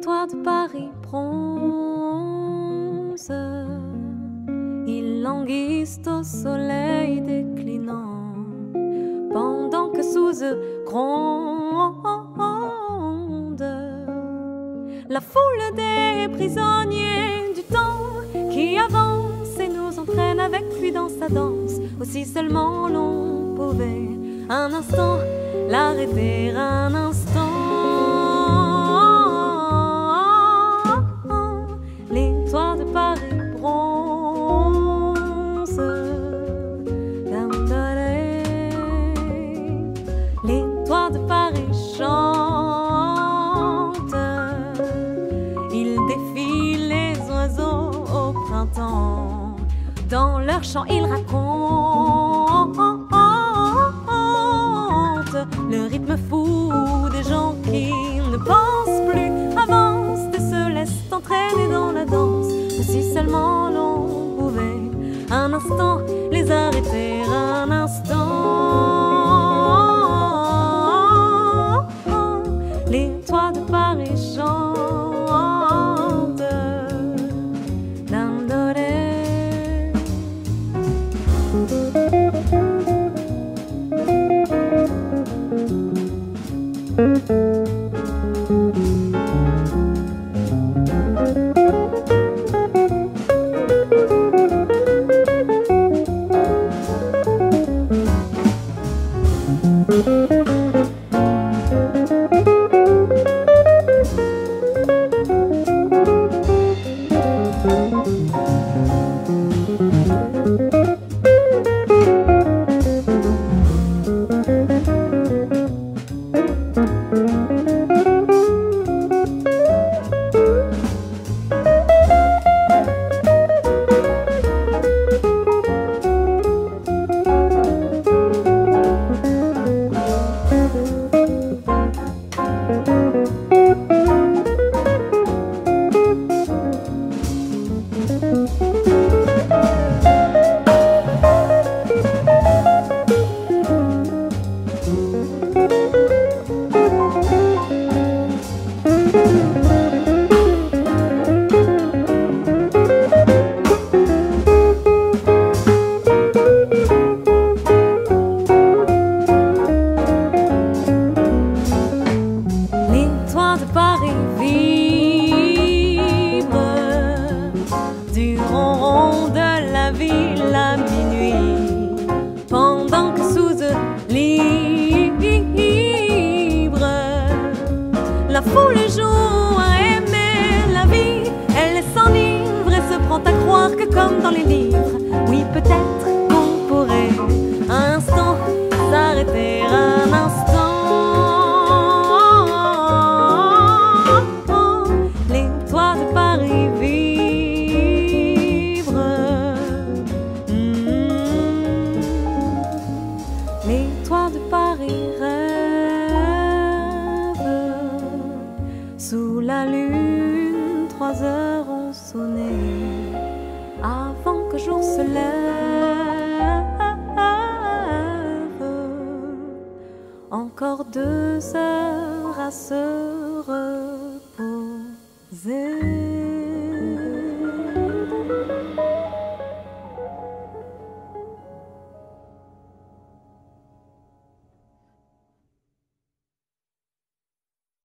toits de Paris bronzent, ils languissent au soleil déclinant, pendant que sous eux gronde la foule des prisonniers du temps qui avance et nous entraîne avec lui dans sa danse. Aussi seulement l'on pouvait un instant l'arrêter, un instant. Les toits de Paris bronzent, les toits de Paris chantent, ils défient les oiseaux au printemps. Dans leur chant ils racontent le rythme fou des gens qui ne pensent plus, avancent et se laissent entraîner dans la danse. Si seulement l'on pouvait un instant les arrêter, un instant. Les toits de Paris chantent. À minuit, pendant que sous eux libre, la foule joue à aimer la vie. Elle s'enivre et se prend à croire que comme dans les livres, oui peut-être qu'on pourrait un instant s'arrêter, un instant. Les toits de Paris les toits de Paris rêvent. Sous la lune, 3 heures ont sonné avant que jour se lève. Encore 2 heures à se